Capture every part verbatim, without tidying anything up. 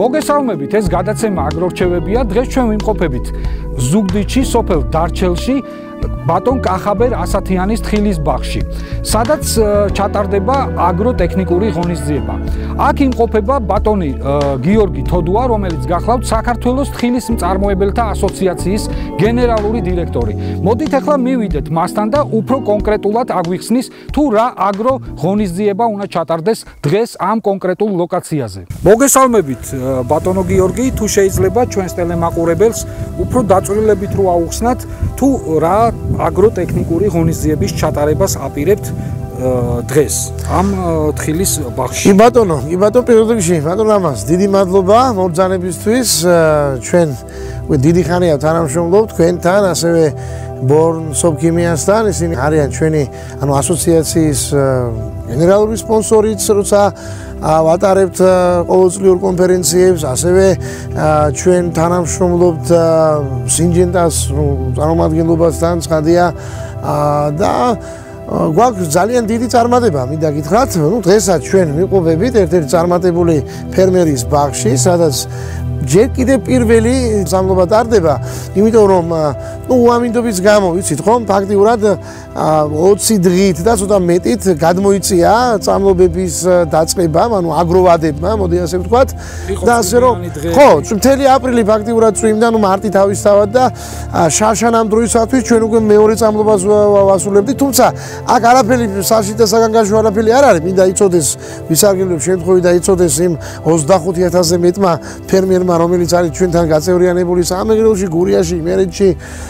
მოგესალმებით, ეს გადაცემა აგრორჩევებია. დღეს ჩვენ ვიმყოფებით ზუგდიდში, სოფელ დარჩელში, ბატონ კახაბერ ასათიანის თხილის ბაღში, სადაც ჩატარდება აგროტექნიკური ღონისძიება. აქ იმყოფება ბატონი გიორგი თოდუა, რომელიც გახლავთ საქართველოს თხილის მწარმოებელთა ასოციაციის გენერალური დირექტორი. მოდით ახლა მივიდეთ მასთან და უფრო კონკრეტულად აგვიხსნის, თუ რა აგრო ღონისძიება უნდა ჩატარდეს დღეს ამ კონკრეტულ ლოკაციაზე. მოგესალმებით, ბატონო გიორგი, თუ შეიძლება ჩვენს ტელემაყურებელს უფრო დაწვრილებით რო აუხსნათ, თუ რა აგროტექნიკური ღონისძიების ჩატარებას აპირებთ დღეს ამ თხილის ბაღში. კი ბატონო, კი ბატონო, პირველ რიგში ბატონო ამას დიდი მადლობა მობრძანებისთვის. ჩვენ დიდი ხანია თანამშრომლობთ თქვენთან, ასევე ბორნ სოფქიმიასთან. ისინი არიან ჩვენი ანუ ასოციაციის გენერალური სპონსორიც, როცა ვატარებთ ყოველწლიურ კონფერენციებს, ასევე ჩვენ თანამშრომლობთ სინჯენტას წარმომადგენლობასთან, ცხადია და გვაქვს ძალიან დიდი წარმატება, მინდა გითხრათ. ნუ დღესაც ჩვენ ვიყოფებით ერთ-ერთი წარმატებული ფერმერის ბაღში, სადაც ჯერ კიდევ პირველი სამლობა ტარდება, იმიტომ რომ ნუ უამინდობის გამო, ვიცით ხომ, ფაქტიურად ოცი დღით და ცოტა მეტით გადმოიწია წამლობების დაწყებამ, ანუ აგროვადებმა, მოდი ასე ვთქვათ. და ასე რომ ხო, მთელი აპრილი ფაქტიურად წვიმდა, ნუ მარტი თავისთავად და შარშან ამ დროისათვის ჩვენ უკვე მეორე წამლობას ვასრულებდით, თუმცა აქ არაფერი საშით და საგანგაშო არაფერი არ არის, მინდა იცოდეს ვისარგებლებ შემთხვევით და იცოდეს იმ ოცდახუთი ათასზე მეტმა ფერმერმა, რომელიც არის ჩვენთან გაწევრიანებული სამეგრელოში, გურიაში, იმერეთში,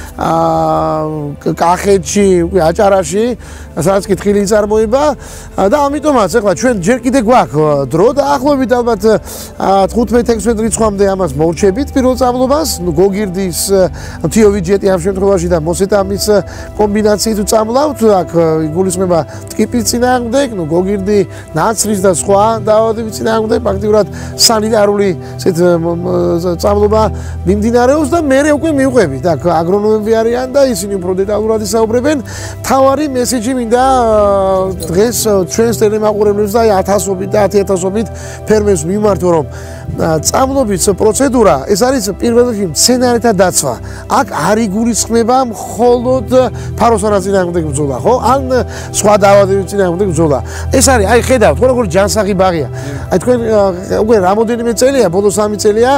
კახეთში, აჭარაში, სადაც კი თხილი იწარმოება და ამიტომაც ახლა ჩვენ ჯერ კიდე გვაქვს დრო და ახლობით ალბათ თხუთმეტ ექვსმეტ რიცხვამდე ამას მოვჩებით პირველ წამლობას, ნუ გოგირდის თიოვიჯეტი ამ შემთხვევაში და მოსეტამის კომბინაციით წამლავთ, აქ იგულისხმება ტკიპის წინააღმდეგ, ნუ გოგირდი, ნაცრის და სხვა დაავადებების წინააღმდეგ, ფაქტიურად სანიტარული ესეთ წამლობა მიმდინარეობს და მე უკვე მივყვებით აქ აგრონომები არიან და ისინი უფრო დეტალურად ისაუბრებენ. თავარი მესეჯი მინდა დღეს ჩვენს ტელემაყურებლებს და ათასობით და ათი ათასობით ფერმერს მიმართო, რომ წამლობის პროცედურა ეს არის პირველ რიგში მცენარეთა დაცვა. აქ არ იგულისხმება მხოლოდ ფაროსანა წინააღმდეგ ბრძოლა, ხო? ან სხვა დაავადებების წინააღმდეგ ბრძოლა. ეს არის, აი ხედავთ, ხო როგორ ჯანსაღი ბაღია. აი თქვენ უკვე რამოდენიმე წელია, ბოლო სამი წელია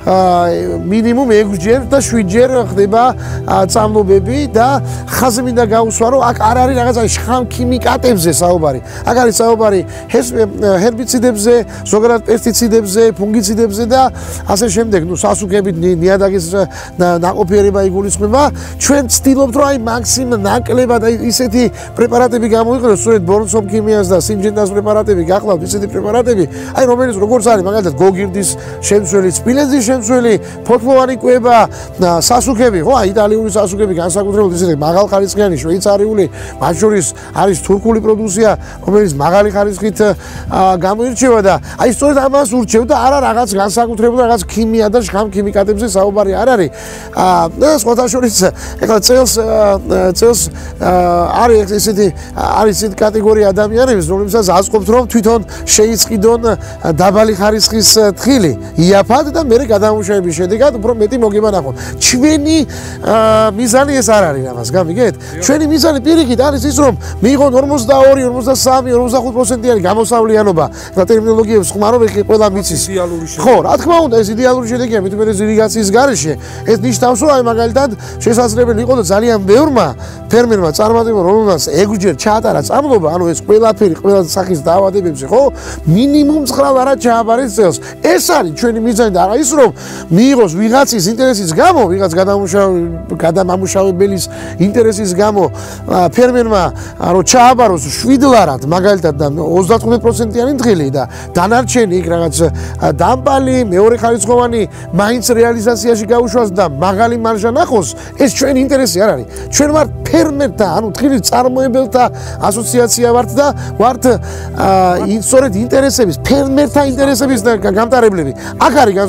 მინიმუმ ექვსჯერ და შვიდჯერ ხდება წამლობები და ხაზი მინდა გაუსვა, რომ აქ არ არის რაღაცა შხამქიმიკატებზე საუბარი. აქ არის საუბარი ჰერბიციდებზე, ზოგადად პესტიციდებზე, ფუნგიციდებზე და ასე შემდეგ, ნუ სასუქებით ნიადაგის ნაყოფიერება იგულისხმება. ჩვენ ვცდილობთ, რომ აი მაქსიმუმ ნაკლებად აი ისეთი პრეპარატები გამოიყენოს, სწორედ ბორნ სოფქიმიას და სინჯენტას პრეპარატები გახლავთ, ისეთი პრეპარატები, აი რომელიც როგორც არის, მაგალითად გოგირდის შემცველი, სპილენძის შემცველი, ფოთლოვანი კვება, სასუქები, ხო, იტალიური სასუქები, განსაკუთრებით ისეთი მაღალ ხარისხიანი, შვეიცარიული, მათ შორის არის თურქული პროდუქცია, რომელიც მაღალი ხარისხით გამოირჩევა და აი სწორედ ამას ურჩევ და არა რაღაც განსაკუთრებულ რაღაც ქიმია და შხამქიმიკატებზე საუბარი არ არის. და სხვათა შორის ეხლა წელს წელს არის ესეთი არის ესეთი კატეგორია ადამიანების, რომლებსაც აწყობთ, რომ თვითონ შეიწყიდონ დაბალი ხარისხის თხილი, იაფად და მე გადამუშავების შედეგად უფრო მეტი მოგებანახოთ. ჩვენი მიზანი ეს არ არის ამას, გამიგეთ? ჩვენი მიზანი პირიქით არის ის, რომ მიიღონ ორმოცდაორი, ორმოცდასამი, ორმოცდახუთ პროცენტიანი გამოსავლიანობა და ტერმინოლოგიებს ხმარო ვექი ყველა მიცის. ხო, რა თქმა უნდა, ეს იდეალური შედეგია, მით უმეტეს ირიგაციის გარეშე. ეს ნიშნავს, რომ აი მაგალითად შესაძლებელი იყო და ძალიან ბევრმა ფერმერმა წარმატება, რომელმაც ექვსჯერ ჩაატარა წამლობა, ანუ ეს ყველაფერი ყველა სახის დაავადებებზე, ხო? მინიმუმ ცხრა არა ჩააბარეს წელს. ეს არის ჩვენი მიზანი და არა ის, რომ მიიღოს ვიღაცის ინტერესის გამო, ვიღაც გადამამუშავებელის ინტერესის გამო ფერმერმა რომ ჩააბაროს შვიდლარად, მაგალითად და ოცდათხუთმეტ პროცენტიანი თხილი და დანარჩენი იქ რაღაც დამპალი, მეორე ხარისხოვანი მაინც რეალიზაციაში გაუშვას და მაღალი მარჟა ნახოს, ეს ჩვენი ინტერესი არ არის. ჩვენ ვართ ფერმერთა, ანუ თხილის წარმოებელთა ასოციაცია ვართ და ვართ სწორედ ინტერესების, ფერმერთა ინტერესების გამტარებლები. აქ არის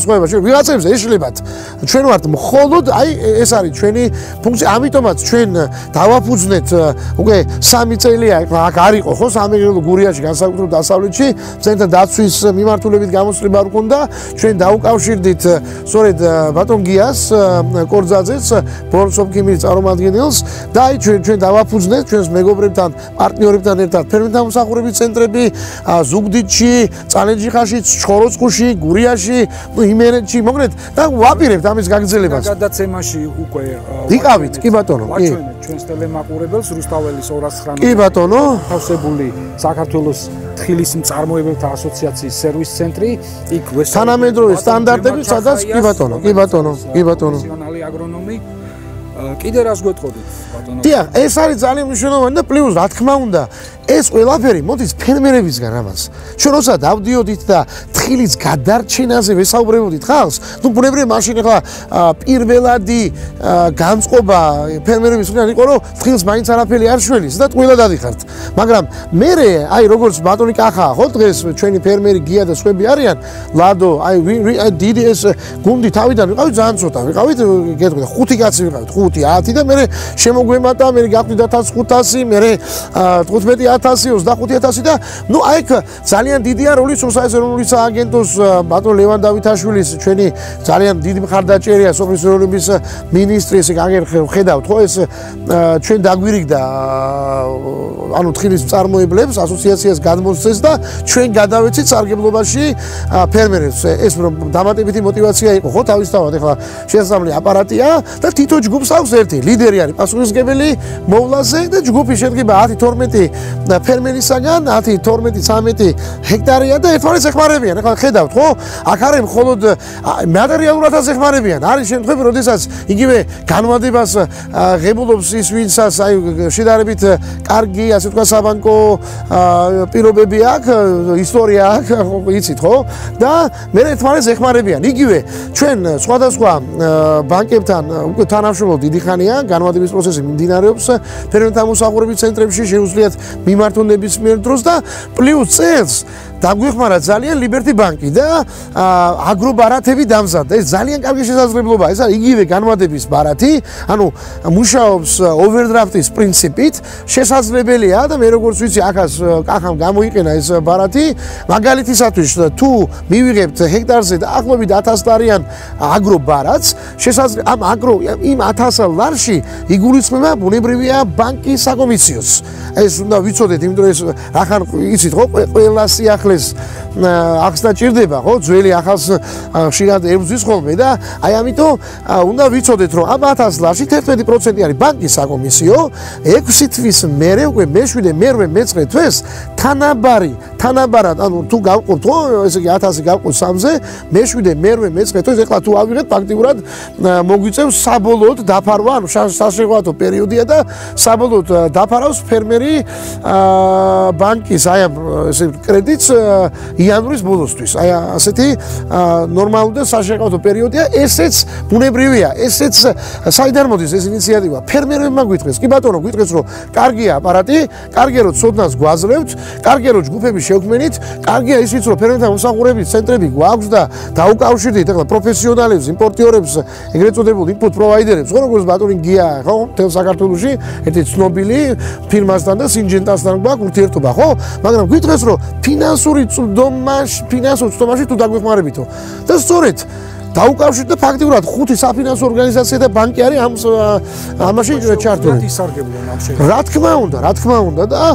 განსხვავება ჩვენ ვიღაცებს ეშლებათ ჩვენ ვართ მხოლოდ აი ეს არის ჩვენი ფუნქცია ამიტომაც ჩვენ დავაფუძნეთ უკვე სამი წელია აქ არ იყო ხო სამეგრელო გურიაში განსაკუთრებით დასავლეთში ცენტრ დაცვის მიმართულებით გამოცდილება არ ქონდა ჩვენ დაუკავშირდით სწორედ ბატონ გიას კორძაძეს ბორცობქიმიის წარმომადგენელს და აი ჩვენ ჩვენ დავაფუძნეთ ჩვენს მეგობრებთან პარტნიორებთან ერთად ფერმენტამსახურების ცენტრები ზუგდიდში წალენჯიხაში ჩხოროწყუში გურიაში იმერეთში მოგნეთ და ვაპირებთ ამის გაგრძელებას გადაცემაში უკვე ვიყავით კი ბატონო კი ჩვენს ტელემაყურებელს რუსთაველის ორას ცხრამეტ კი ბატონო თავსებული საქართველოს თხილის მწარმოებელთა ასოციაციის სერვის ცენტრი იქ თანამედროვე სტანდარტები სადაც კი ბატონო კი ბატონო კი ბატონო პროფესიონალი აგრონომი კიდე რას გვეტყოდით ბატონო დიახ ეს არის ძალიან მნიშვნელოვანი და პლუს რა თქმა უნდა ეს ყველაფერი მოდის ფერმერებისგან ამას ჩვენ როცა დავდიოდით და თხილის გადარჩენაზე ვესაუბრებოდით ხალხს ნუ ბუნებრივია მაშინ ახლა პირველადი განწყობა ფერმერებისგან იყო რომ თხილს მაინც არაფერი არ შველის და ტყუილად ადიხართ მაგრამ მე აი როგორც ბატონი კახა ხო დღეს ჩვენი ფერმერი გია და სხვები არიან ლადო აი დიდი ეს გუნდი თავიდან ვიყავით ძალიან ცოტა ვიყავით გეტყვი ხუთი კაცი ვიყავით ხუთი ათი და მე შემოგვემატა მე გაყვით ათას ხუთასი მე თხუთმეტი ათასი ოცდახუთი ათასი და ნუ აი ძალიან დიდია როლი სოციალურ ეროვნული სააგენტოს ბატონ ლევან დავითაშვილის ჩვენი ძალიან დიდი მხარდაჭერია სოფლის ეროვნების მინისტრი ესე გაგხედავთ ხო ეს ჩვენ დაგვირიგდა ანუ თხილის მწარმოებლებს ასოციაციას გადმოსცეს და ჩვენ გადავეცით სარგებლობაში ფერმერებს ეს დამატებითი мотиваცია იყო ხო თავისთავად ახლა შესაძლებელი აპარატია და თითო ჯგუფს აქვს ერთი ლიდერი არის პასუხისმგებელი მოვლაზე და ჯგუფი შედგება ათი თორმეტი ფერმერისაგან ათი თორმეტი ცამეტი ჰექტარია და ერთმანეთს ეხმარებიან ახლა ხედავთ ხო აქ არის მხოლოდ მატერიალურადაც ეხმარებიან არის შემთხვევები როდესაც იგივე განმადებას ღებულობს ის ვინცაც აი შედარებით კარგი ასე თქვა საბანკო პირობები აქვს ისტორია აქვს იცით ხო და მე ერთმანეთს ეხმარებიან იგივე ჩვენ სხვადასხვა ბანკებთან უკვე თანამშრომლობ დიდი ხანია განმადების პროცესი მიმდინარეობს ფერმენტამსახურების ცენტრებში შეუძლიათ მიმართონ ნებისმიერ დროს და პლუს წელს დაგვეხმარა ძალიან ლიბერტი ბანკი და აგრობარათები დამზადდა ეს ძალიან კარგი შესაძლებლობაა ეს არის იგივე განმადების ბარათი ანუ მუშაობს ოვერდრაფტის პრინციპით შესაძლებელია და მე როგორც ვიცი ახას კახამ გამოიყენა ეს ბარათი მაგალითისათვის თუ მივიღებთ ჰექტარზე დაახლოებით ათას ლარიან აგრობარათს შესაძლებელი ამ აგრო იმ ათას ლარში იგულისხმება ბუნებრივია ბანკის საკომისიოს ეს უნდა ვიცოდეთ იმიტომ ეს ახან იცით ხო ყველა სიახლეს ახსნა ჭირდება ხო ძველი ახალს ხშირად ებრძვის ხოლმე და აი ამიტომ უნდა ვიცოდეთ რომ ამ ათას ლარში თერთმეტი პროცენტი არის ბანკის საკომისიო ექვსი თვის მერე უკვე მეშვიდე მერვე მეცხრე თვეს თანაბარი თანაბარად ანუ თუ გავყურთ ხო ესე იგი ათასი გავყურთ სამზე მეშვიდე მერვე მეცხრე თვეს ეხლა თუ ავიღეთ ფაქტიურად მოგვიწევს საბოლოოდ დაფარვა ანუ საშეღავათო პერიოდია და საბოლოოდ დაფარავს ფერმერი ბანკის აი ამ ესე კრედიტს იანვრის ბოლოსთვის აი ასეთი ნორმალური და საშეღავათო პერიოდია ესეც ბუნებრივია ესეც საიდან მოდის ეს ინიციატივა ფერმერებმა გვითხრეს კი ბატონო გვითხრეს რომ კარგია აპარატი კარგია რომ ცოდნას გვაძლევთ კარგია რომ ჯგუფები შევქმნით კარგია ისიც რომ ფერმენტამსახურების ცენტრები გვაქვს და დაუკავშირდით ახლა პროფესიონალებს იმპორტიორებს ეგრეთ წოდებულ ინპუტ პროვაიდერებს ხო როგორც ბატონი გია ხო თელ საქართველოში ერთი ცნობილი ფირმასთან და სინჯენტასთან გვაქვს ურთიერთობა ხო მაგრამ გვითხრეს რომ ფინანსური წვდომაში ფინანსურ წვდომაში თუ დაგვეხმარებითო და სწორედ დაუკავშირდით და ფაქტიურად ხუთი საფინანსო ორგანიზაცია და ბანკი არის ამ ამაში ჩართული. რა თქმა უნდა, რა თქმა უნდა და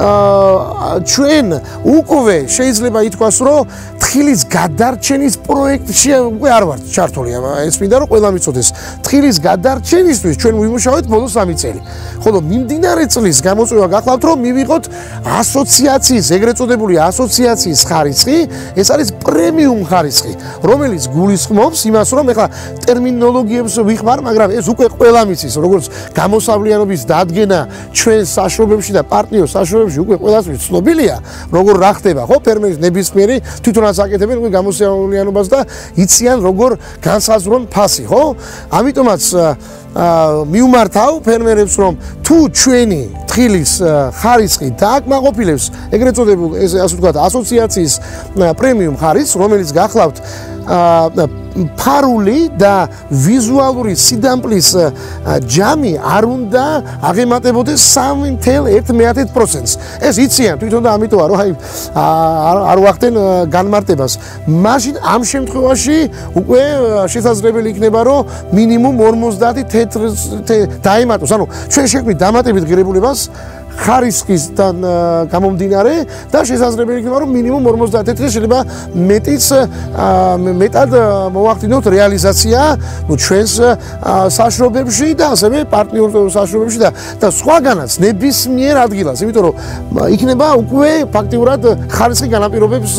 ჩვენ უკვე შეიძლება ითქვას, რომ თხილის გადარჩენის პროექტში უკვე არ ვართ ჩართული. ეს მინდა რომ ყველა მიცოდეს. თხილის გადარჩენისთვის ჩვენ ვიმუშავეთ ბოლოს სამი წელი. ხოლო მიმდინარე წლის გამოწვევა გახლავთ, რომ მივიღოთ ასოციაციის, ეგრეთ წოდებული ასოციაციის ხარისხი, ეს არის პრემიუმ ხარისხი, რომელიც გულისხმობს იმას რომ ეხლა ტერმინოლოგიებს ვიხმარ, მაგრამ ეს უკვე ყველა მიცის, როგორც გამოსავლიანობის დადგენა ჩვენ საშუალებებში და პარტნიორ საშუალებებში უკვე ყველას ცნობილია, როგორ რა ხდება, ხო, ფერმერის ნებისმიერი თვითონაც აკეთებენ უკვე გამოსავლიანობას და იციან როგორ განსაზღვრონ ფასი, ხო? ამიტომაც მიუმართავ ფერმერებს რომ თუ ჩვენი თხილის ხარისხი დააკმაყოფილებს ეგრეთ წოდებულ ესე ასე ვთქვათ ასოციაციის პრემიუმ ხარისხს, რომელიც გახლავთ ფარული და ვიზუალური სიდამპლის ჯამი არ უნდა აღემატებოდეს სამი ნული ერთ პროცენტს. ეს იციან თვითონ და ამიტომ რომ აი არ ვახდენ განმარტებას. მაშინ ამ შემთხვევაში უკვე შესაძლებელი იქნება რომ მინიმუმ ორმოცდაათი თეთრს დაემატოს. ანუ ჩვენ შეგვიძლია დამატებით ღირებულებას ხარისხისთან გამომდინარე და შესაძლებელი იქნება რომ მინიმუმ ორმოცდაათი თეთრი შეიძლება მეტიც მეტად მოვახდინოთ რეალიზაცია ნუ ჩვენს საშრობებში და ასევე პარტნიორ საშრობებში და და სხვაგანაც ნებისმიერ ადგილას, იმიტომ რომ იქნება უკვე ფაქტიურად ხარისხი განაპირობებს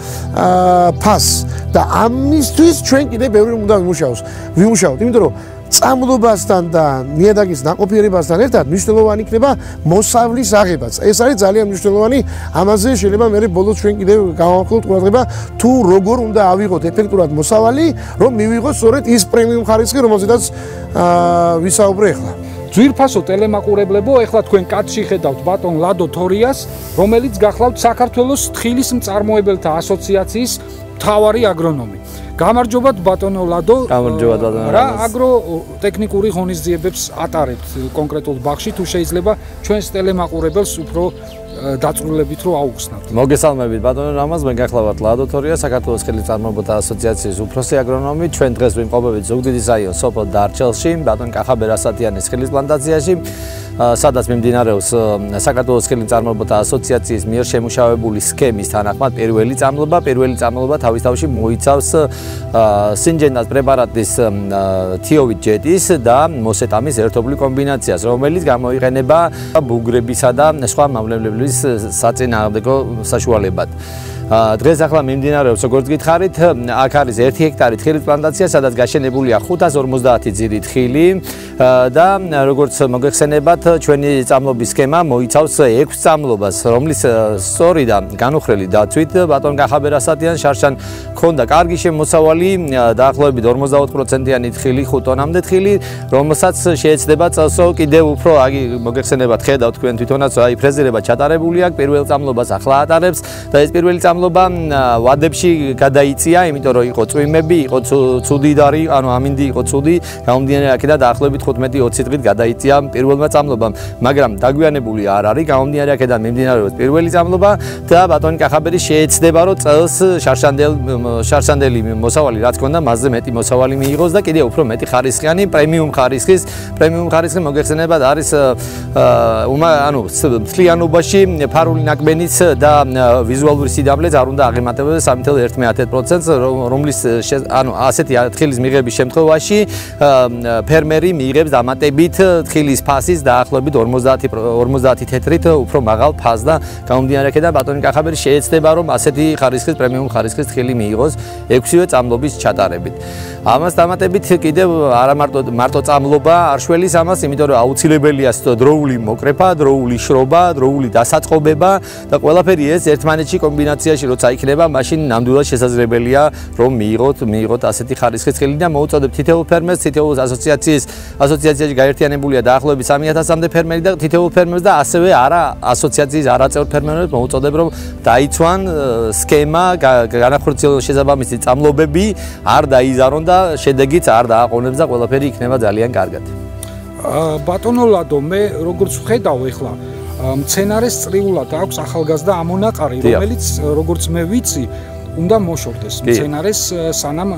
ფასს და ამისთვის ჩვენ კიდე ბევრი უნდა ვიმუშაოს. ვიმუშაოთ, იმიტომ რომ წამლობასთან და ნიადაგის ნაყოფიერებასთან ერთად მნიშვნელოვანი იქნება მოსავლის აღებაც. ეს არის ძალიან მნიშვნელოვანი. ამაზე შეიძლება მე ბოლოს ჩვენ კიდევ გავამახვილოთ ყურადღება თუ როგორ უნდა ავიღოთ ეფექტურად მოსავალი, რომ მივიღოთ სწორედ ის პრემიუმ ხარისხი, რომელზედაც ვისაუბრე ახლა. ძვირფასო ტელემაყურებლებო, ეხლა თქვენ კადრში ხედავთ ბატონ ლადო თორიას, რომელიც გახლავთ საქართველოს თხილის მწარმოებელთა ასოციაციის მთავარი აგრონომი. გამარჯობათ ბატონო ლადო. გამარჯობათ ბატონო. რა აგროტექნიკური ღონისძიებებს ატარებთ კონკრეტულ ბაღში, თუ შეიძლება ჩვენს ტელემაყურებელს უფრო დაწვრილებით რო აუხსნათ. მოგესალმებით ბატონო რამაზ, მე გახლავართ ლადო თორია, საქართველოს თხილის მწარმოებელთა ასოციაციის უფროსი აგრონომი. ჩვენ დღეს ვიმყოფებით ზუგდიდის რაიონის სოფელ დარჩელში, ბატონ კახაბერ ასათიანის თხილის პლანტაციაში, სადაც მიმდინარეობს საქართველოს თხილის მწარმოებელთა ასოციაციის მიერ შემუშავებული სქემის თანახმად პირველი წამლობა. პირველი წამლობა თავის თავში მოიცავს სინჯენტას პრეპარატის თიოვით ჯეტის და მოსეტამის ერთობლივ კომბინაციას, რომელიც გამოიყენება ბუგრებისა და სხვა მავნებლების საწინააღმდეგო საშუალებად. დღეს ახლა მიმდინარეობს, როგორც გითხარით, აქ არის ერთი ჰექტარი თხილის პლანტაცია, სადაც გაშენებულია ხუთას ორმოცდაათი ძირი თხილი და როგორც მოგეხსენებათ, ჩვენი წამლობის სქემა მოიცავს ექვს წამლობას, რომლის სწორი და განუხრელი დაცვით ბატონ კახაბერ ასათიანს შარშან ქონდა კარგი შემოსავალი, დაახლოებით ორმოცდაოთხ პროცენტიანი თხილი, ხუთ ტონამდე თხილი, რომელსაც შეეცდება წელსო კიდევ უფრო აგი მოგეხსენებათ, ხედავთ თქვენ თვითონაც, აი ფრეზერება ჩატარებული აქვს, პირველ წამლობას ახლა ატარებს და ეს პირველი წამლობა ვადებში გადაიწია, იმიტომ რომ იყო წვიმები, იყო ცუდიდარი, ანუ ამინდი იყო ცუდი, გამომდინარე აქედან დაახლოებით ხუთმეტი ოცი დღით გადაიწია პირველმა წამლობამ, მაგრამ დაგვიანებული არ არის, გამომდინარე აქედან მიმდინარეობს პირველი წამლობა და ბატონი კახაბერი შეეცდება რომ წელს შარშანდელ შარშანდელი მოსავალი რაც ქონდა, მასზე მეტი მოსავალი მიიღოს და კიდევ უფრო მეტი ხარისხიანი პრემიუმ ხარისხის, პრემიუმ ხარისხი მოგეხსენებათ არის ანუ მთლიანობაში ფარული ნაკბენიც და ვიზუალური სიდამლეც არ უნდა აღემატებოდეს სამი ნული ერთ პროცენტს, რომლის ანუ ასეთი თხილის მიღების შემთხვევაში ფერმერი მიიღებს დამატებით თხილის ფასის დაახლოებით ორმოცდაათი თეთრით უფრო მაღალ ფასს და გამომდინარე აქედან ბატონი კახაბერი შეეცდება რომ ასეთი ხარისხის პრემიუმ ხარისხის თხილი მიიღოს ექვსივე წამლობის ჩატარებით. ამას დამატებით კიდევ არა მარტო მარტო წამლობა არ შველის ამას, იმიტომ რომ აუცილებელია დროული მოკრეფა, დროული შრობა, დროული დასაწყობება და ყველაფერი ეს ერთმანეთში კომბინაციაში როცა იქნება, მაშინ ნამდვილად შესაძლებელია რომ მიიღოთ მიიღოთ ასეთი ხარისხის თხილი და მოუწოდებ თითოეულ ფერმერს, თითოეულ ასოციაციის ასოციაციაში გაერთიანებულია დაახლოებით სამი ათასამდე ფერმერი და თითოეულ ფერმერს და ასევე არა ასოციაციის არაწევრ ფერმერებს მოუწოდებ რომ დაიცვან სქემა, განახორციელონ შესაბამისი წამლობები, არ დაიზარონ და შედეგიც არ დააყოვნებს და ყველაფერი იქნება ძალიან კარგად. ბატონო ლადო, მე როგორც ვხედავ ახლა მცენარეს წრიულად აქვს ახალგაზრდა ამონაყარი, რომელიც როგორც მე ვიცი, უნდა მოშორდეს მცენარეს სანამ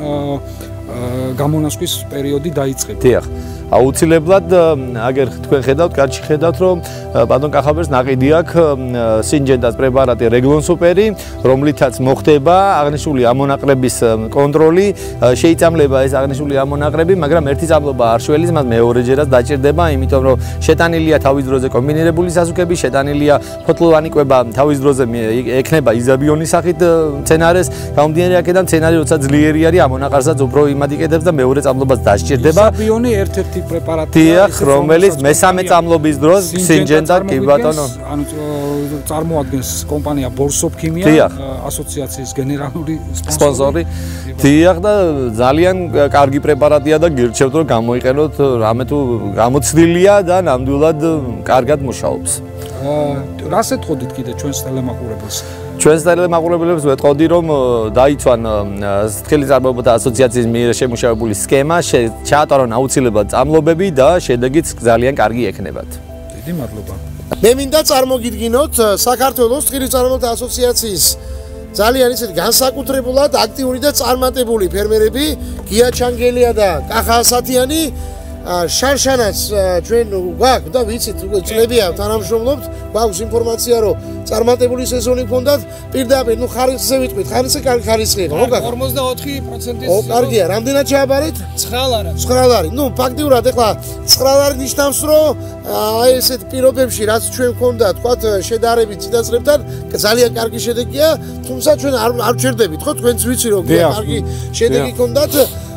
გამონასკვის პერიოდი დაიწყება. დიახ. აუცილებლად აგერ თქვენ ხედავთ, კადრში ხედავთ, რომ ბატონ კახაბერს ნაყიდი აქვს სინჯენტას პრეპარატი რეგლონ სუპერი, რომლითაც მოხდება აღნიშნული ამონაყრების კონტროლი, შეიწამლება ეს აღნიშნული ამონაყრები, მაგრამ ერთი წამლობა არ შველის, მას მეორეჯერაც დაჭირდება, იმიტომ რომ შეტანილია თავის დროზე კომბინირებული სასუქები, შეტანილია ფოთლოვანი კვება თავის დროზე ექნება იზაბიონის სახით მცენარეს, გამომდინარე აქედან მცენარე როცა ძლიერი არის, ამონაყარსაც უფრო იმად იყედებს და მეორე წამლობას დასჭირდება. იზაბიონი ერთ-ერთი პრეპარატია, დიახ, რომელიც მესამე წამლობის დროს სინჯენტა კი ბატონო, ანუ წარმოადგენს კომპანია ბორსოფ ქიმია, ასოციაციის გენერალური სპონსორი. დიახ და ძალიან კარგი პრეპარატია და გირჩევთ რომ გამოიყენოთ, რამე თუ გამოცდილია და ნამდვილად კარგად მუშაობს. რას ეთქოდით კიდე ჩვენს ტელემაყურებელს? ჩვენს ტელემაყურებლებს ვეთყოდი რომ დაიცვან თხილის წარმოებათა ასოციაციის მიერ შემუშავებული სქემა, ჩაატარონ აუცილებლად წამლობები და შედეგიც ძალიან კარგი ექნებათ. დიდი მადლობა. მე მინდა წარმოგიდგინოთ საქართველოს თხილის წარმოებათა ასოციაციის ძალიან ისეთი განსაკუთრებულად აქტიური და წარმატებული ფერმერები გია ჩანგელია და კახა ასათიანი შარშანაც ჩვენ გვაქვს და ვიცით უკვე წლებია თანამშრომლობთ, გვაქვს ინფორმაცია რომ წარმატებული სეზონი გქონდათ, პირდაპირ ნუ ხარისხზე ვიტყვით, ხარისხი კარგი ხარისხია, ხო გახ? ორმოცდაოთხი პროცენტი. ო, კარგია, რამდენად შეაბარეთ? ცხრა ლარი. ცხრა ლარი. ნუ ფაქტიურად ეხლა ცხრა ლარი ნიშნავს რომ აი ესეთ პირობებში რაც ჩვენ გქონდა, თქვათ შედარებით წინასწრებთან, ძალიან კარგი შედეგია, თუმცა ჩვენ არ არ ვჩერდებით, ხო? თქვენც ვიცი რომ კარგი შედეგი გქონდათ.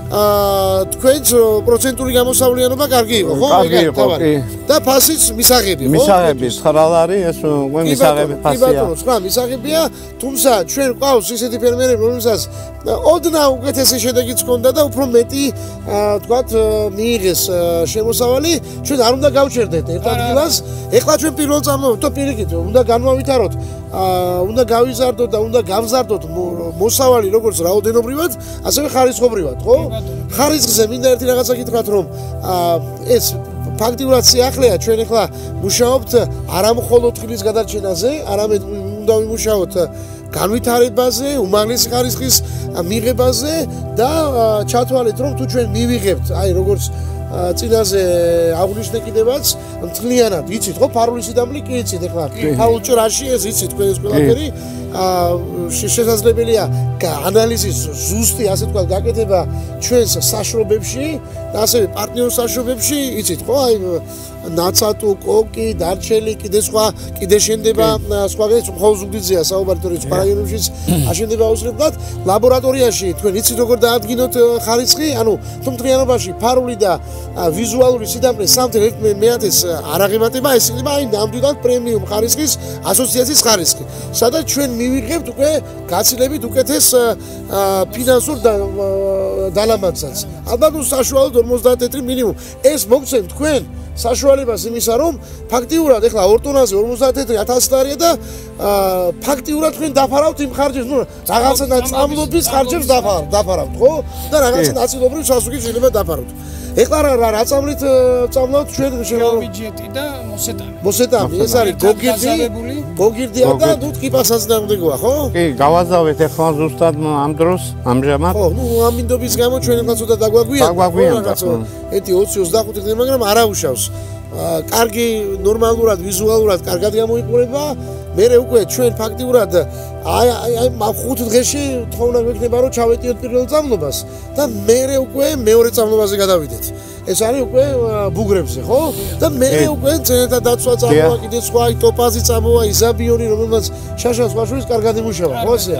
აა თქვენც პროცენტული გამოსავლიანობა კარგი იყო, ხო? კარგი იყო, კი. და ფასიც მისაღები, ხო? მისაღები ცხრა ლარი, ეს უკვე მისაღები ფასია. კი ბატონო, ცხრა მისაღებია, თუმცა ჩვენ ყავს ისეთი ფერმერები, რომელსაც ოდნავ უკეთესი შედეგიც ჰქონდა და უფრო მეტი, აა თქვათ, მიიღეს შემოსავალი, ჩვენ არ უნდა გავჩერდეთ ერთ ადგილას. ეხლა ჩვენ პირველ წამოვიდეთ, პირიქით, უნდა განვავითაროთ, აა უნდა გავიზარდოთ და უნდა გავზარდოთ მოსავალი როგორც რაოდენობრივად, ასევე ხარისხობრივად, ხო? ხარისხზე მინდა ერთი რაღაცა გითხრათ, რომ ეს ფაქტიურად სიახლეა, ჩვენ ახლა მუშაობთ არა მხოლოდ თხილის გადარჩენაზე, არამედ უნდა ვიმუშაოთ განვითარებაზე, უმაღლესი ხარისხის მიღებაზე და ჩათვალეთ, რომ თუ ჩვენ მივიღებთ, აი როგორც წინაზე აღვნიშნე კიდევაც მთლიანად, იცით ხო, ფარული სიდამლე კი იცით ახლა, ფარულ ჭრაში ეს იცით თქვენ ეს ყველაფერი შესაძლებელია ანალიზის ზუსტი ასე თქვა გაკეთება ჩვენს საშრობებში და ასევე პარტნიორ საშრობებში იცით ხო აი ნაცატუ, კოკი, დარჩელი, კიდე სხვა, კიდე შენდება სხვაგან მხოლოდ ზუგდიდზეა საუბარი თორემ სხვა რაიონებშიც აშენდება აუცილებლად ლაბორატორიაში თქვენ იცით როგორ დაადგინოთ ხარისხი ანუ თუ მთლიანობაში ფარული და ვიზუალური სიდამლე სამთელ ერთ მეათეს არ აღემატება ეს იქნება აი ნამდვილად პრემიუმ ხარისხის ასოციაციის ხარისხი სადაც ჩვენ მივიღებთ უკვე გაცილებით უკეთეს ფინანსურ დალამაცაც ალბათ საშუალოდ ორმოცდაათ ლიტრი მინიმუმ ეს მოგცემთ თქვენ საშუალებას იმისა რომ ფაქტიურად ეხლა ორ ტონაზე ორმოცდაათ ლიტრი ათასი ლარია და ფაქტიურად თქვენ დაფარავთ იმ ხარჯებს ნუ რაღაცა წამლობის ხარჯებს დაფარავთ ხო და რაღაცა ნაწილობრივ სასუქი შეიძლება დაფარავთ ეხლა რა რა წამლით წამლავთ ჩვენ შევიჯეტი და მოსეტამი მოსეტამი ეს არის გოგირდი გოგირდია და ნუ ტკიპასაც დამდგოა ხო კი გავაზავეთ ეხლა ზუსტად ამ დროს ამჟამად ხო ნუ ამინდობის გამო ჩვენ ეხლა ცოტა დაგვაგვიან დაგვაგვიან ერთი ოცი ოცდახუთი დღე მაგრამ არა უშავს კარგი ნორმალურად ვიზუალურად კარგად გამოიყურება მერე უკვე ჩვენ ფაქტიურად აი აი ხუთ დღეში თხოვნა გვექნება რომ ჩავეტიოთ პირველ წამლობას და მერე უკვე მეორე წამლობაზე გადავიდეთ ეს არის უკვე ბუგრებზე ხო და მერე უკვე ძენეთა დაცვა წამოვა კიდე სხვა ტოპაზი წამოვა იზაბიონი რომელმაც შაშას ვაშურის კარგად იმუშავა ხო ესე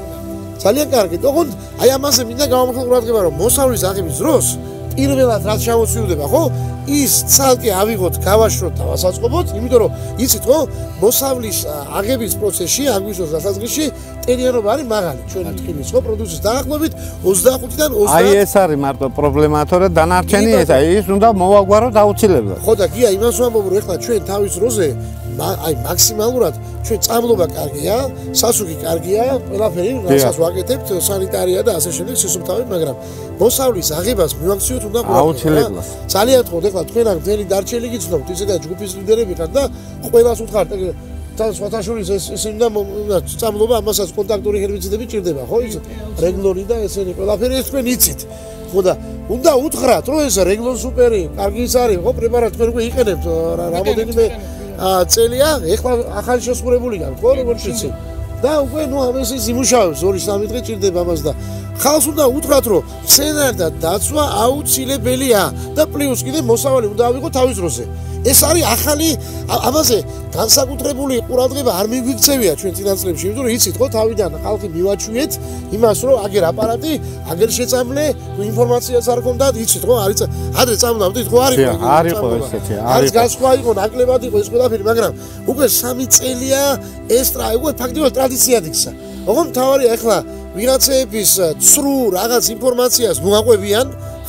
ძალიან კარგი თქო აი ამაზე მინდა გამომხილ ყურადღება რომ მოსავლის აღების დროს პირველად რაც შემოსიუდება ხო ის ცალკე ავიღოთ გავაშროთ და ვასაწყობოთ იმიტომ რომ იცით ხო მოსავლის აღების პროცესში აგვისოს დასაწყისში ტენიანობა არის მაღალი ჩვენი თხილის ხო პროდუქციის დაახლოებით ოცდახუთიდან ოცდაათ აი ეს არის მარტო პრობლემა თორე დანარჩენი ესა ის უნდა მოვაგვაროთ აუცილებლად ხო და გია იმას ვამბობ რომ ეხლა ჩვენ თავის დროზე აი მაქსიმალურად ჩვენ წამლობა კარგია, სასუქი კარგია, ყველაფერი რასაც ვაკეთებთ, სანიტარია და ასე შემდეგ სისუფთავე, მაგრამ მოსავლის აღებას მივაქციოთ უნდა აუცილებლად. ძალიან თქო, ეხლა თქვენ აქ ძელი დარჩელი გიცნობთ, ისედაც ჯგუფის ლიდერები ხართ და ყველას უთხართ და სხვათა შორის ეს ეს უნდა წამლობა ამასაც კონტაქტური ჰერბიციდები ჭირდება, ხო ის რეგლორი და ესენი ყველაფერი ეს თქვენ იცით. ხო და უნდა უთხრათ, რომ ეს რეგლონ სუპერი, კარგი ის არის, ხო პრეპარატი თქვენ უკვე იყენებთ რამოდენიმე წელია, ეხლა ახალი შესხურებული გაქვთ, ხო, როგორც ვიცი. და უკვე ნუ ამას ის იმუშავებს, ორი სამი დღე ჭირდება ამას და ხალხს უნდა უთხრათ, რომ მცენარე და დაცვა აუცილებელია და პლუს კიდე მოსავალი უნდა ავიღოთ თავის დროზე. ეს არის ახალი ამაზე განსაკუთრებული ყურადღება არ მიგვიქცევია ჩვენ წინასწრებში, იმიტომ რომ იცით ხო, თავიდან ხალხი მივაჩვიეთ იმას, რომ აგერ აპარატი, აგერ შეწამლე, ინფორმაციას არ გქონდათ, იცით ხო, არის ადრე წამლავდით ხო, არის არ იყო ესეთი, არ არის გასხვა იყო, ნაკლებად იყო ეს ყველაფერი, მაგრამ უკვე სამი წელია ეს უკვე ფაქტიურად ტრადიციად იქცა. ოღონდ თავარია ეხლა ვიღაცეების ცრუ რაღაც ინფორმაციას მოაყვებიან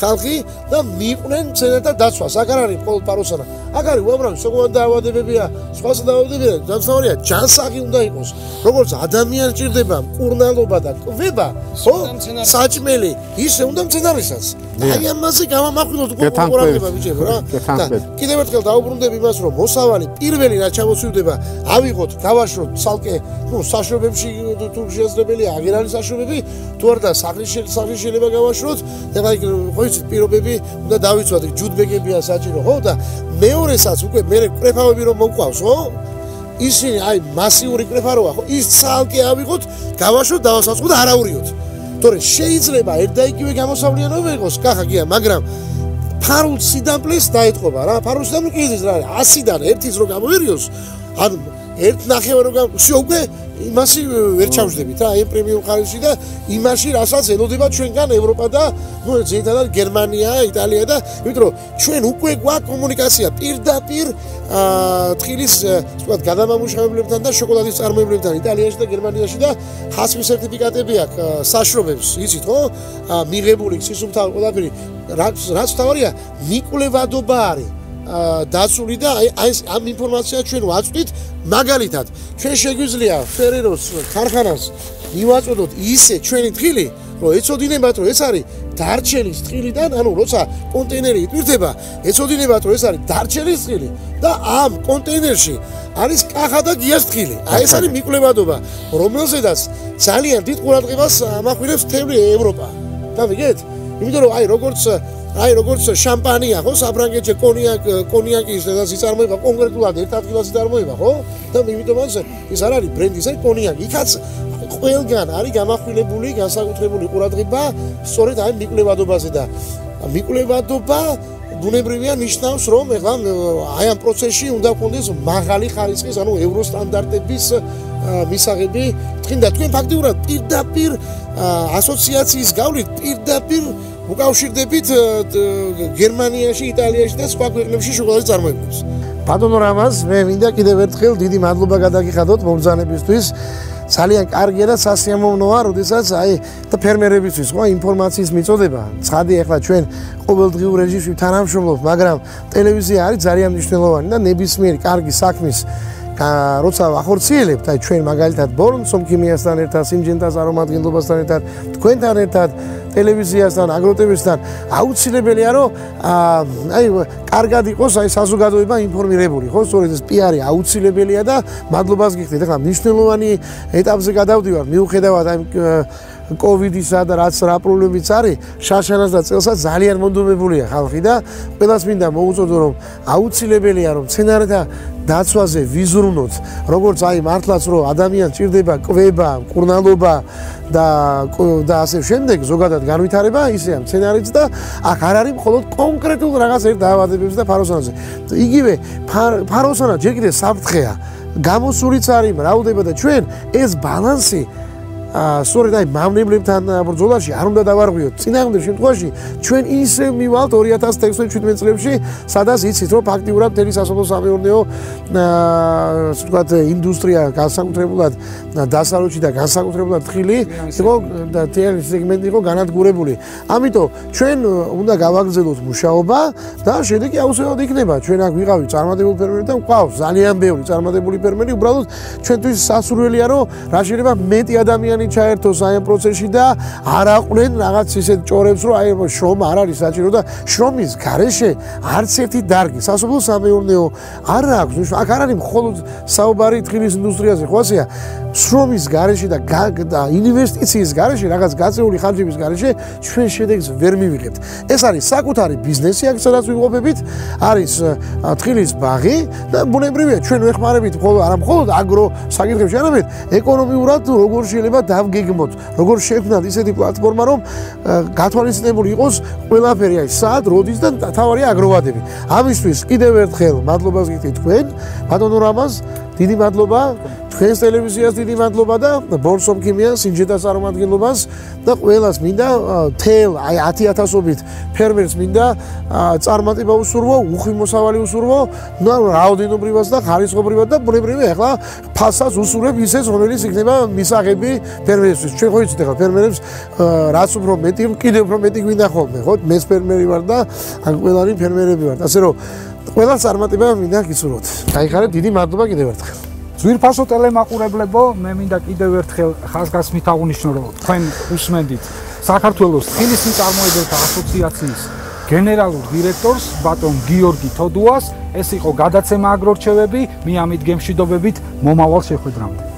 ხალხი და მიიყვნენ მცენარეთა დაცვას. აქ არ არის მხოლოდ პაროსანა. აქ არის უამრავი სოციალური დაავადებებია, სხვა დაავადებებია, დამსავრია ჯანსაღი უნდა იყოს. როგორც ადამიანს ჭირდება მკურნალობა და კვება, ხო? საჭმელი, ისე უნდა მცენარესაც. აი ამაზე გამამახვილოთ ყურადღება ბიჭებო რა. და კიდევ ერთხელ დაუბრუნდები იმას, რომ მოსავალი პირველი რაც ჩამოსვიდება, ავიღოთ, გავაშროთ ცალკე, ну, საშუალებებში თუ შესაძლებელია, აღარ არის საშუალებები, თუ არ და სახლის შეიძლება გავაშროთ, და აი ხო იცით პირობები უნდა დავიცვათ, ჯუდბეგებია საჭირო, ხო? და მეორესაც უკვე მე კრეფავები რომ მოყვავს, ხო? ისინი აი მასიური კრეფა როა, ხო? ის ცალკე ავიღოთ, გავაშროთ, დავასაწყოთ და არაურიოთ. თორე შეიძლება ერთ და იგივე გამოსავლიანობა იყოს, კახა გია, მაგრამ ფარულ სიდამპლეს დაეთყობა რა. ფარულ სიდამპლე კი იზის რა, ასიდან ერთის რო გამოერიოს, ან ერთ ნახევარ რო გამოსი უკვე იმასი ვერ ჩავждებით რა, აი პრემიუმ ხარისში და იმაში, რასაც ელოდება ჩვენგან ევროპა და ნუ ძირითადად გერმანია, იტალია და იმიტომ რომ ჩვენ უკვე გვაქვს კომუნიკაცია პირდაპირ თხილის, ვთქვათ, გადამამუშავებლებთან და შოკოლადის წარმოებლებთან იტალიაში და გერმანიაში და ხასმის სერტიფიკატები აქვს საშრობებს, იცით ხო? მიღებული სისუფთავე ყველაფერი, რაც რაც თავარია, მიკვლევადობა არის დაცული და აი ამ ინფორმაციას ჩვენ ვაწვდით მაგალითად ჩვენ შეგვიძლია ფერეროს ქარხანას მივაწოდოთ ისე ჩვენი თხილი რომ ეცოდინებათ რომ ეს არის დარჩენის თხილიდან ანუ როცა კონტეინერი იტვირთება ეცოდინებათ რომ ეს არის დარჩენის თხილი და ამ კონტეინერში არის კახა და გიას თხილი აი ეს არის მიკვლევადობა რომელზედაც ძალიან დიდ ყურადღებას ამახვილებს თემი ევროპა გავიგეთ იმიტომ რომ აი როგორც აი როგორც შამპანია ხო საფრანგეთში კონიაკ კონიაკის და სიწარმოება კონკრეტულად ერთ ადგილას იწარმოება ხო და იმიტომ ის არ არის ბრენდი ეს კონიაკი იქაც ყველგან არის გამახვილებული განსაკუთრებული ყურადღება სწორედ აი მიკვლევადობაზე და მიკვლევადობა ბუნებრივია ნიშნავს რომ ეხლა აი ამ პროცესში უნდა გქონდეს მაღალი ხარისხის ანუ ევროსტანდარტების მისაღები თქვენ და თქვენ ფაქტიურად პირდაპირ ასოციაციის გავლით პირდაპირ უკავშირდებით გერმანიაში, იტალიაში და სხვა ქვეყნებში შოკოლადის წარმოებებს. ბატონო რამაზ, მე მინდა კიდევ ერთხელ დიდი მადლობა გადაგიხადოთ მომბრძანებისთვის. ძალიან კარგია და სასიამოვნოა, როდესაც აი და ფერმერებისთვის ხო ინფორმაციის მიწოდება. ცხადია ახლა ჩვენ ყოველდღიურ რეჟიმში თანამშრომლობთ, მაგრამ ტელევიზია არის ძალიან მნიშვნელოვანი და ნებისმიერი კარგი საქმის როცა ახორციელებთ, აი ჩვენ მაგალითად ბორნსომ ქიმიასთან ერთად, სიმჯენთას არომადგენლობასთან ერთად, თქვენთან ერთად ტელევიზიასთან, აგროტევისთან აუცილებელია რომ აი კარგად იყოს აი საზოგადოება ინფორმირებული, ხო? სწორედ ეს პიარი აუცილებელია და მადლობას გიხდით. ახლა მნიშვნელოვანი ეტაპზე გადავდივარ, მიუხედავად აი კოვიდისა და რაც რა პრობლემებიც არის, შაშანას და წელსაც ძალიან მონდომებულია ხალხი და ყველას მინდა მოუწოდო რომ აუცილებელია რომ მცენარეთა დაცვაზე ვიზრუნოთ, როგორც აი მართლაც რომ ადამიანს ჭირდება კვება, მკურნალობა და და ასე შემდეგ ზოგადად განვითარება, ისეა მცენარეც და აქ არ არის მხოლოდ კონკრეტულ რაღაც ერთ დაავადებებზე და ფაროსანაზე. იგივე ფაროსანა ჯერ კიდევ საფრთხეა. გამოსულიც არის მრავლდება და ჩვენ ეს ბალანსი სწორედ აი მავნებლებთან ბრძოლაში არ უნდა დავარღვიოთ. წინააღმდეგ შემთხვევაში ჩვენ ისე მივალთ ორი ათას შვიდმეტ წლებში, სადაც იცით რომ ფაქტიურად მთელი სასოფლო-სამეურნეო ასე ვთქვათ ინდუსტრია განსაკუთრებულად დასავლეთში და განსაკუთრებულად თხილი იყო და თელი სეგმენტი იყო განადგურებული. ამიტომ ჩვენ უნდა გავაგრძელოთ მუშაობა და შედეგი აუცილებლად იქნება. ჩვენ აქ ვიყავით წარმატებული ფერმერები და გვყავს ძალიან ბევრი წარმატებული ფერმერი, უბრალოდ ჩვენთვის სასურველია რომ რა შეიძლება მეტი ადამიანი ჩაერთოს აი ამ პროცესში და არ აყვნენ რაღაც ისეთ ჭორებს რომ აი შრომა არ არის საჭირო და შრომის გარეშე არც ერთი დარგი სასოფლო-სამეურნეო არ აქვს. აქ არ არის მხოლოდ საუბარი თხილის ინდუსტრიაზე, ხო ასეა? შრომის გარეშე და ინვესტიციის გარეშე, რაღაც გაწეული ხარჯების გარეშე ჩვენ შედეგს ვერ მივიღებთ. ეს არის საკუთარი ბიზნესი, აქ სადაც ვიმყოფებით, არის თხილის ბაღი და ბუნებრივია ჩვენ ვეხმარებით მხოლოდ არა მხოლოდ აგრო საკითხებში, არამედ ეკონომიურად როგორ შეიძლება დავგეგმოთ, როგორ შევქმნათ ისეთი პლატფორმა, რომ გათვალისწინებული იყოს ყველაფერი, აი სად, როდის და თავარია აგროვადები. ამისთვის კიდევ ერთხელ მადლობას გიხდით თქვენ, ბატონო რამაზ, დიდი მადლობა. თქვენს ტელევიზიას დიდი მადლობა და ბორსომ ქიმიას სინჯიდას წარმომადგენლობას და ყველას მინდა თელ აი ათი ათასობით ფერმერს მინდა წარმატება უსურვო, უხვი მოსავალი უსურვო, რაოდენობრივად და ხარისხობრივად და ბუნებრივი ახლა ფასას უსურვებ ისეს, რომელიც იქნება მისაღები ფერმერისთვის. ჩვენ ხო იცით ახლა ფერმერებს რაც უფრო მეტი, კიდევ უფრო მეტი გვინდა ხოლმე, ხო? მეც ფერმერი ვარ და ან ყველანი ფერმერები ვართ. ასე რომ ყველა წარმატება მინდა გისურვოთ. გაიხარეთ, დიდი მადლობა კიდევ ერთხელ. ძვირფასო ტელემაყურებლებო, მე მინდა კიდევ ერთხელ ხაზგასმით აღვნიშნო, რომ თქვენ უსმენდით საქართველოს თხილის მწარმოებელთა ასოციაციის გენერალურ დირექტორს ბატონ გიორგი თოდუას. ეს იყო გადაცემა აგრორჩევები, მე ამით გემშვიდობებით მომავალ შეხვედრამდე.